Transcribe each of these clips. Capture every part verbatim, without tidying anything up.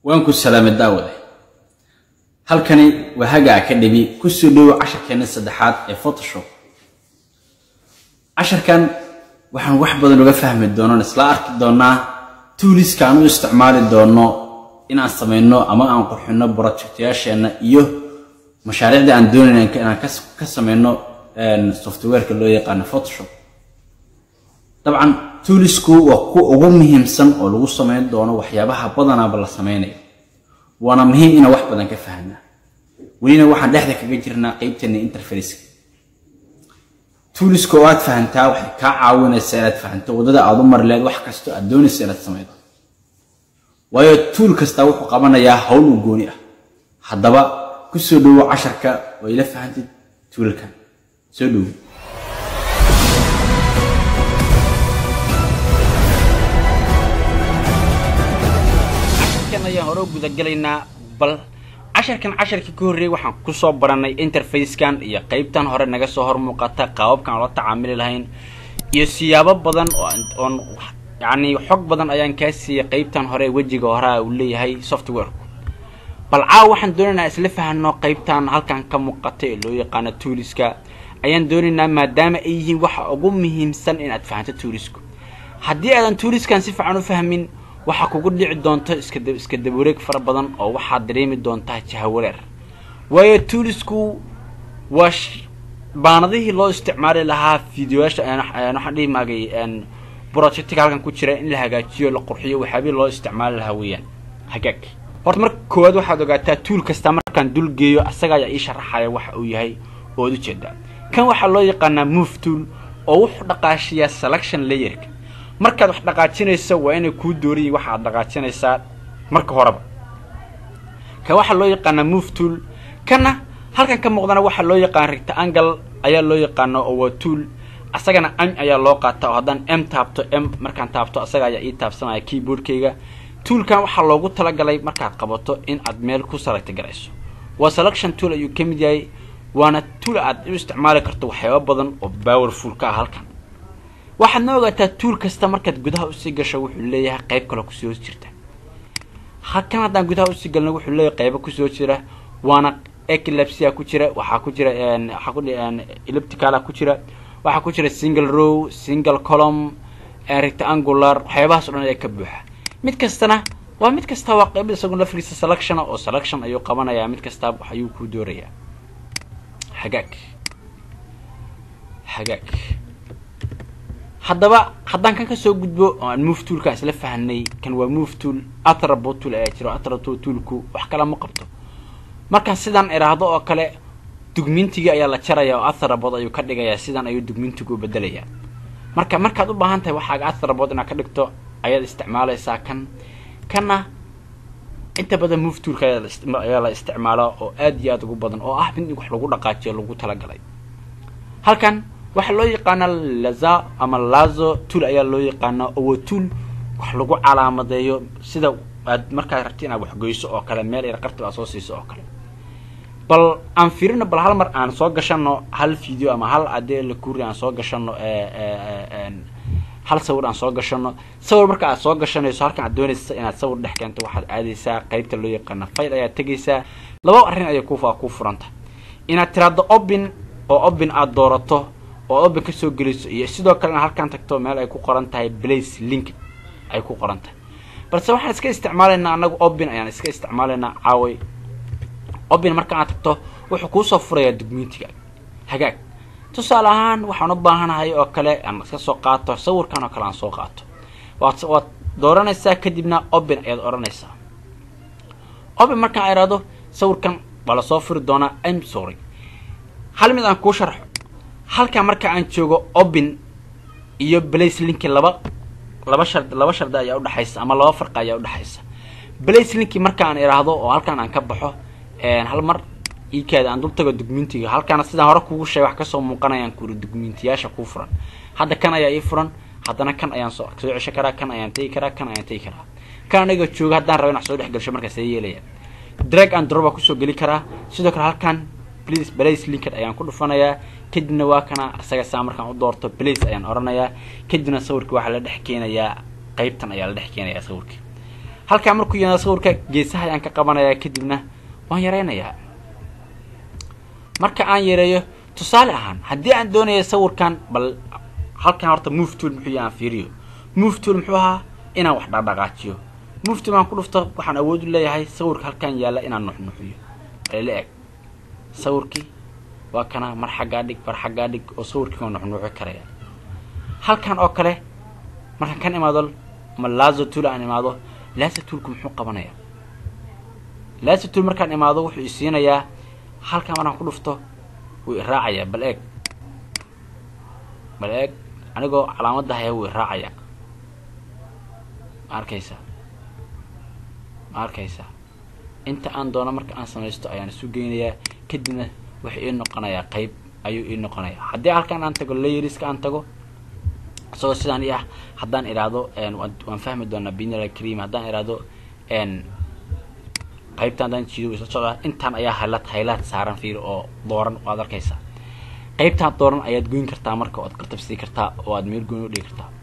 وانكو السلام الداود halkani waa haga academy ku soo dhaw casharkeena saddexaad ee Photoshop casharkan waxaan wax badan uga fahmi doonaa isla arki doonaa toolska aan u isticmaali doono in aan sameeyno ama aan qurxino project-yaasheena iyo mashaariicda aan doonayno inaan ka sameeyno software-ka loo yaqaan Photoshop طبعا toolsku waa ku ugu muhiimsan oo lagu sameeyo doono waxyaabaha badanaba la sameeyo وانا مهم إن واحد بدن كفهنا ولينا واحد لحظة كجرنا قيبتنا interface tools كواد فهمتها واحد كعاون السيرات فهمته وده أضمر لاد واحد كستو أدون السيرات سميت ويا tool كستوح قبنا يا هول وجونية حد بقى كسودو عشر ك ويلف فهمت tool كان سودو يا هروب ودجلينا بل عشر كان عشر كيكوري وحن كسو براني انترفيس كان يا قيبتان هore naga soo hor muuqata qaababkan la tacaamuli lahayn iyo siyaabo badan oo yaani xog badan ayaan ka siiyay qaybtan hore wajiga hore uu leeyahay software bal caaw waxaan doonaynaa isla fahanno qaybtan halkan ka muuqata ee loo yaqaan toolska ayaan doonaynaa maadaama ay yihiin waxa ugu muhiimsan in aad fahanto toolsku hadii aadan toolskan si fiican u fahmin waxa kugu dhici doonto iska iska dabuureeg fara badan oo waxa dareemi doonta jahawareer way toolsku wash baanadii loo isticmaali lahaa fiidiyoyaasha aan waxa dhig maagay aan project-ka halkan ku jira in la hagaajiyo la qurxiyo waxaaba loo isticmaali lahaa weeyaan hagaag horta marka koowaad waxaad ogaataa tool kasta markaan dul geeyo asaga ayaa ii sharaxaya waxa uu yahay oo u jeeda kan waxa loo yaqaan move tool oo wuxuu dhaqaashiyaa selection layer markaad wax dhaqaajinayso waa inay ku dooriyay waxa aad dhaqaajinaysaa marka horeba ka waxa loo yaqaan move tool kana halkan ka muuqdana waxa loo yaqaan rectangle ayaa loo yaqaan oo waa tool asagana m ayaa loo qaataa oo hadan m taabto m markaan taabto asaga ayaa ii taabsanaya keyboardkayga toolkan waxa loogu talagalay markaad qabato in aad meel ku select garayso waa selection tool ayuu kamid yahay waana tool aad u isticmaali karto waxyaabo badan oo powerful ka halkan waxaad noogataa tool kasta markaad gudaha u sii gasho wuxuu leeyahay qayb kale ku soo jirta halkan hadaan gudaha u sii galno wuxuu leeyahay qayb ku soo jira waana eclipse ku jira waxa ku jira een waxa ku dhigeen elliptical ku jira waxa ku jira single row single column rectangular waxyaabahaas oo dhan ay ka buuxa mid kastana waa mid kasta waa qayb isagu la fiirsa selection oo selection ayuu qabanaya mid kasta ayuu ku dooraya hagaag hagaag haddaba haddaan kan ka soo gudbo aan move toolka isla fahanay kan waa move tool attribute tool ay jiro attribute toolku wax kala ma qabto marka sidaan iraahdo oo kale dugmintiga ayaa la jaraya oo attribute ayuu ka dhigayaa sidaan ayuu dugmintigu bedelaya marka markaad u baahan tahay waxa attribute inaad ka dhigto ayaad isticmaalaysaa kan kana inta badan move toolka ayaa la isticmaalo oo aad iyo aad ugu badan oo ah in wax lagu dhaqaajiyo lagu tala galay halkan waxa loo yaqaan laza ama lazo tool ayaa loo yaqaan oo tool wax lagu calaamadeeyo sida aad markaa rabtiin aad wax goyso oo kale meel ay qarto soo siiso oo kale bal aan fiirino bal hal mar aan soo gashano hal video ama hal adee la kuuri aan soo gashano ee hal sawir aan soo gashano sawir marka aad soo gashanayso halkan aad doonayso inaad sawir dhex keento waxaad aadaysaa qaybta loo yaqaan file ayaa tagaysaa laba arrin ayay ku faa ku furanta inaad tiraado open oo open aad doorato oo open ka soo geliso iyo sidoo kale halkan tagto meel ay ku qoran tahay place link ay ku qoran tahay balse waxaan iska isticmaalaynaa anagu open ayaan iska isticmaalaynaa caaway open marka aad tagto wuxuu ku soo furayaa documentiga hagaag tusaale ahaan waxaan u baahanahay oo kale aan iska soo qaato sawirkan oo kale aan soo qaato waad waad dooranaysaa kadibna open ayaad oranaysaa open marka ay raado sawirkan bala soo furi doona I'm sorry hal mid aan ku sharxo halka marka aan joogo open iyo place link laba laba shard laba shard ayaa u dhaxaysa ama laba farq ayaa u dhaxaysa place link marka aan iraahdo oo halkan aan ka baxo een hal mar iikaada aan dul tago documentiga halkan sidaan hore kugu sheegay wax ka soo muuqanayaan ku documentiyaasha ku furan hadda kan ayaa ii furan haddana kan ayaan soo soo cesho karaa kan ayaan tagi karaa kan ayaan tagi karaa kan aniga jooga haddaan rabo inaan soo dhex galsho markaas ay yeelaya drag and drop ku soo gali karaa sidoo kale halkan please place link ayaan ku dhufanayaa kadibna waa kana asaga saa markaan u doorto place ayaan oranayaa kadibna sawirka waxa la dhex keenayaa qaybtan ayaa la dhex keenayaa sawirka halka markuu yana sawirka geesaha ayaan ka qabanayaa kadibna waan yareynayaa marka aan yareeyo tusaale ahaan haddii aan doonayo sawirkan bal halkan horta move tool muxuu yahay fiiriyo move tool muxuu ahaa inaan wax dhaqdhaqaajiyo move tool aan ku dhufto waxaan awood u leeyahay sawirka halkan yaala inaan nuxnuxiyo la eeg sawirkii waa kana mar xagga dhig bar xagga dhig oo sawirkii nuxnuxi karaya halkan oo kale markaan kan imaado ma lazo tool aan imaado lazo toolku muxuu qabanaya lazo tool markaan imaado wuxuu isiinayaa halkan markaan ku dhufto wuu raacaya bal eeg bal eeg anigoo calaamadda haya wuu raacaya arkaysa arkaysa inta aan doono marka aan samaysto ayaan isu geynayaa kadibna waxa ii noqonayaa qayb ayuu ii noqonayaa haddii halkan aan tago layeriska aan tago soo sidaan iyo haddaan iraado waan fahmi doonaa binary cream haddaan iraado en qaybtan dan jiido isla socda intaan ayaa highlight highlight saaran fiir oo dooran waad arkaysaa qaybtan dooran ayaad goyn kartaa marka ood ka tabsii kartaa oo aad meel goyn u dhigi kartaa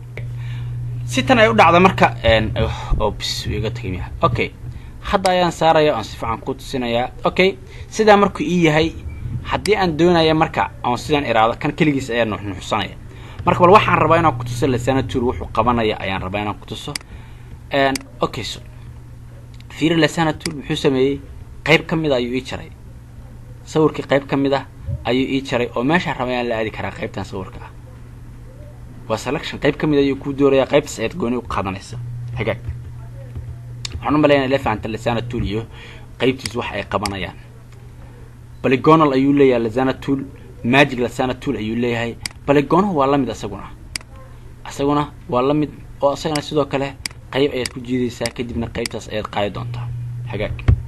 si tan ay u dhacdo marka en oops iga tagay okay hadda ayaan saaraya aan si fiican ku tusinayaa okay sida markuu ii yahay haddii aan doonayo marka aan sidaan iraado kan kaligiis ayaan nuxnuxsanaya marka bal waxaan rabaa inaan ku tuso Lassana tool wuxuu qabanaya ayaan rabaa inaan ku tuso en okay so fiir Lassana tool wuxuu sameeyay qayb kamid ah ayuu ii jaray sawirkii qayb kamid ah ayuu ii jaray oo meesha rabaa in la aadi karaa qaybtan sawirka ah waa selection qayb kamid ah ayuu ku dooraya qayb sayd gooni u qaadanaysa hagaag waxaan u maleeynaa la fahantaa Lassana tool iyo qaybtiis wax ay qabanayaan polygonal ayuu leeyahay Lassana tool magic Lassana tool ayuu leeyahay polygon waa la mid asaguna asaguna waa la mid oo asagana sidoo kale qayb ayaad ku jiidaysaa kadibna qaybtaas ayaad qaadi doontaa hagaag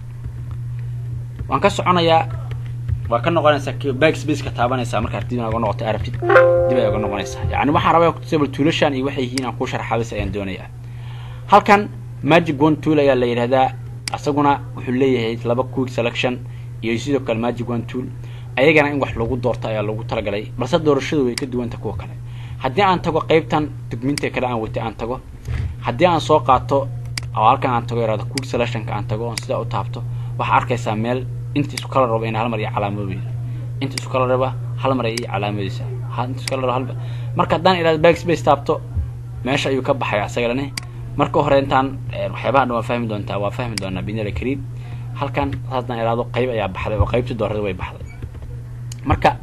waan ka soconayaa waa ka noqonaysaa backspace ka taabanaysaa marka dib uga noqoto arabtid dib ay uga noqonaysaa yani waxaan rabaa ku tusay toolashan iyo waxay yihiin aan ku sharxaabis ayaan doonayaa halkan magic one tool ayaa la yiraahdaa asaguna wuxuu leeyahay laba quick selection iyo sidoo kale magic one tool ayagana in wax lagu doorto ayaa lagu talagalay balse doorashadu way ka duwan tahay kuwa kale haddii aan tago qaybtan dugminta kale aan watay aan tago haddii aan soo qaato oo halkan aan tago yaraado quick selection ka aan tago oo sida u taabto waxa arkaysaa meel inta isku kala rabo in hal mar iyo calaamado inta isku kala rabo hal mar iyo calaamadiisa ha inta isku kala rabo marka hadaan iraado backspace taabto meesha ayuu ka baxay asagana marka hore intaan waxyaabaha waa fahmi doontaa waa fahmi doonaa binary cream halkan hadaan iraado qayb ayaa baxday oo qaybta doorada way baxday marka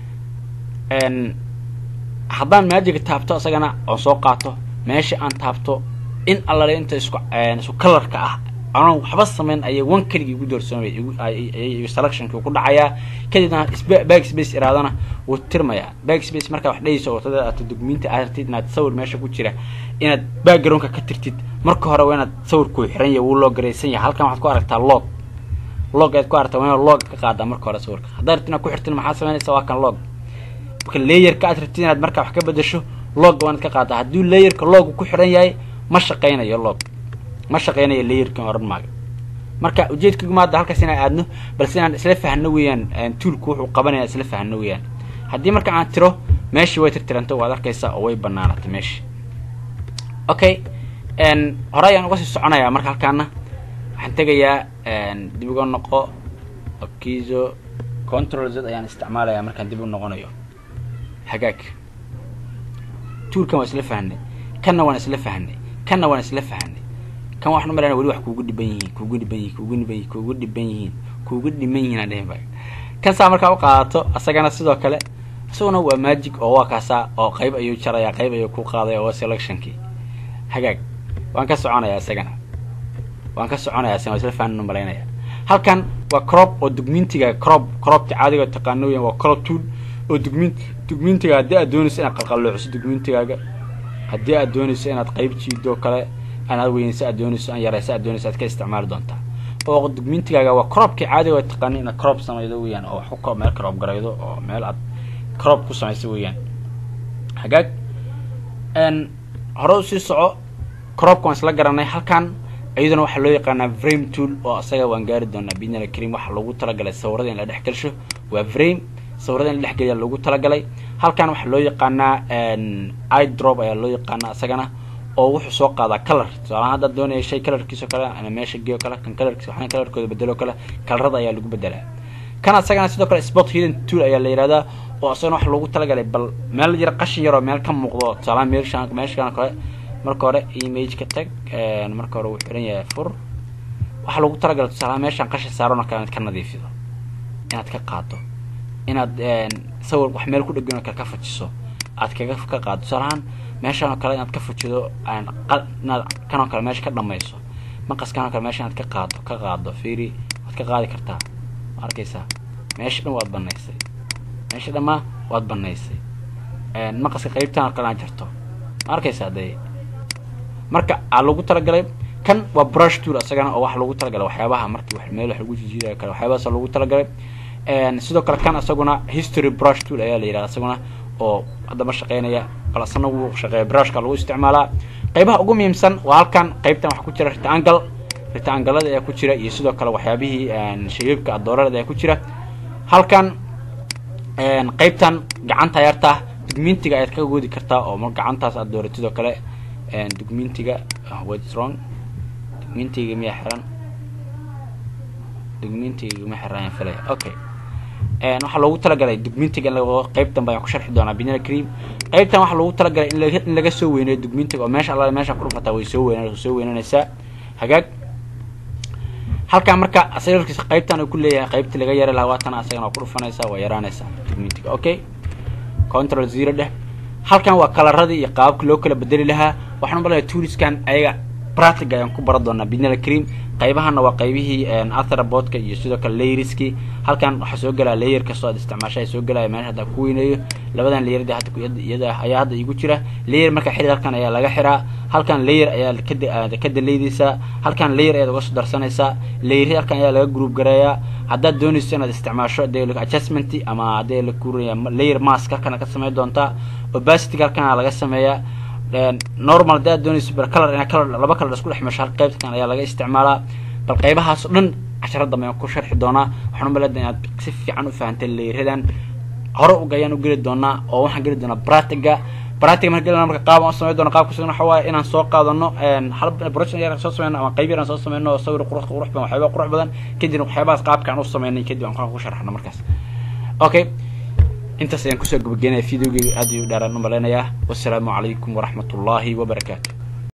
en haddaan magic taabto asagana oo soo qaato meesha aan taabto in alla inta isku isku colorka ah aan waxba sameyn ay one kaliya ugu doorsoomay ay selection ku dhacaya kadibna backspace iraadana wuu tirmaya backspace marka wax dhayso oo tada aad dugminta artid inaad sawir meesha ku jira inaad background ka tirtid marka hore waa inaad sawir ku xiran yahay uu loo gareysan yahay halkan waxaad ku aragtaa log log aad ku aragtaa waa log ka qaada marka hore sawirka hadaad tina ku xirtin maxaa sameynaysaa waa kan log marka layer ka aad rabtid inaad marka wax ka bedesho log waan ka qaada hadii layer ka log ku xiran yahay ma shaqeynayo log ma shaqeynayo layer ka oran maaga marka ujeedkiigu maada halkaas inaan aadno balse inaan isla fahanno weeyaan toolku wuxuu qabanayaa isla fahanno weeyaan hadii marka aan tiro meeshii way tirtirantay waad arkaysaa oo way banaanatay meeshii okay en horayaan uga sii soconayaa marka halkaana waxaan tagayaa en dib uga noqo okizo control z ayaan isticmaalayaa markaan dib u noqonayo hagaag toolkan waa isla fahanay kana waan isla fahanay kana waan isla fahanay kan waxna marana wali wax kuugu dhiban yihiin kuugu dhiban yihiin kuugu dhiban yihiin kuugu dhiban yihiin kuugu dhiman yihiin aan dhahay kan saa markaa u qaadato asagana sidoo kale asaguna waa magic oo waa kaasa oo qayb ayuu jaraya qayb ayuu ku qaadaya oo selectionkii hagaag waan ka soconayaa asagana waan ka soconayaa asagana isla fahanno maleynaya halkan waa crop oo dugmintiga crop crop caadiga taqaanooyin waa crop tool oo dugminti dugmintiga hadii aad doonayso inaad qalqaloociso dugmintigaaga hadii aad doonayso inaad qayb jiido kale أنا وين سأدوني سأن يرى سأدوني سأتك استعمال دونتا أو دوكمنتي جا وكروب كعادي وتقنين إن كروب سما يدويان أو حكم مال كروب جرايدو أو مال كروب كوسما يسويان حاجات إن هروسي صع كروب كونس لجرنا هالكان أيضا وحلو يقنا فريم تول أو أصيغ وانجارد دونا بينا الكريم وحلو ترجل الصورين اللي نحكي له وفريم صورين اللي نحكي له ترجلي هالكان وحلو يقنا إن أي دروب أي لو يقنا أصيغنا oo wuxuu soo qaadaa color tusaale hadda doonaya shay colorkiisa kale ana meesha geeyo kale kan colorkiisa waxaan colorkooda bedelo kale colorada ayaa lagu bedelaa kan asagana sidoo kale spot hidden tool ayaa la yiraahdaa oo asagana wax loogu talagalay bal meel yar qashin yar oo meel ka muuqdo tusaale meeshaan meeshaan kale marka hore image ka tag een marka hore wuxuu xiran yahay fur waxa loogu talagalay tusaale meeshaan qashin saarona ka ka nadiifiyo inaad ka qaado inaad een sawir wax meel ku dhagan ka ka fajiso aad kaga ka qaado tusaale meeshaan kale inaad ka fujido aan kan kale meesha ka dhamayso maqaskan kale meesha aad ka qaado ka qaado fiiri waad ka qaadi kartaa arkaysa meesha dhan waad banaysay meesha dhama waad banaysay een maqaska qaybtan kale aan jarto arkaysa day marka aan lagu talagalay kan waa brush tool asagana oo wax lagu talagalay waxyaabaha markii wax meel wax lagu jijiiday kale waxyaabahaas lagu talagalay een sidoo kale kan asaguna history brush tool ayaa la yiraahdaa asaguna oo hadda ma shaqeynaya qalasana uu shaqeeyo brushka lagu isticmaalaa qaybaha ugu muhiimsan waa halkan qaybtan wax ku jira rectangle rectangle ee ku jira iyo sidoo kale waxyaabihii aan shaybka adoorada ee ku jira halkan een qaybtan gacanta yarta dugmiintiga aad ka goodi kartaa oo mar gacantaas aad doorato sidoo kale een dugmiintiga what is wrong dugmiintiga miya xiran dugmiintiga ma xiran falay okay een waxa loogu talagalay dugmiintiga lagu qaybtan baan ku sharxi doonaa binary cream qaybtan waxa loogu talagalay in laga in laga soo weyneeyo dugmiintiga oo meesha alla meesha ku rufataa way soo weynaa soo weynanaysa hagaag halka marka asirkiisa qaybtan uu ku leeyahay qaybta laga yaray labaatan asagana ku rufanaysa waa yaraanaysa dugmiintiga okay control zero dheh halkan waa kalaradii iyo qaabka loo kala bedeli lahaa waxaan u balahay toolskan ayaga practice ayaan ku baran doonaa binary cream qaybahana waa qaybihii een attribute-ka iyo sidoo kale layerski halkan waxa soo galaa layer ka soo isticmaashay soo galay meel hada ku weynayo labadan layer hadda ku iyada ayaa hadda igu jira layer marka xiriir halkan ayaa laga xiraa halkan layer ayaa ka ka daleedaysa halkan layer ayaa uga soo darsanaysa layer halkan ayaa laga group gareeyaa hadda doonayso inaad isticmaasho daylic adjustment ama hadii la kuuriyo layer mask halkan ka sameey doonta opacity halkan laga sameeyaa normal dad doonayso bar color ina color laba color isku dhexmasho hal qaybtan ayaa laga isticmaalaa bal qaybahaas dhan casharada ma ku sharxi doonaa waxaan u malaynaa inaad si fiican u fahanteen leeyradan hore u gayaan u geli doonaa oo waxaan geli doonaa practice practice markii la marka qaab aan sameeyo doona qaabka sidoo waxa waaye inaan soo qaadano een hal project yar soo sameeyno ama qayb yar soo sameeyno sawir qurux qurux badan waxyaabo qurux badan kadib waxyaabahaas qaabka aan u sameeynay kadib aan ku sharxno markaas okay inta sayaan ku soo gabagaynay fiidiyoga aad iyo dheeraan u maleynayaa wassalaamu calaykum waraxmatullaahi wabarakaatuh